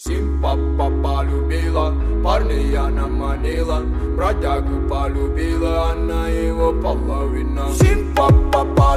Симпапа полюбила, парня она манила, бродягу полюбила, она его половина. Симпапа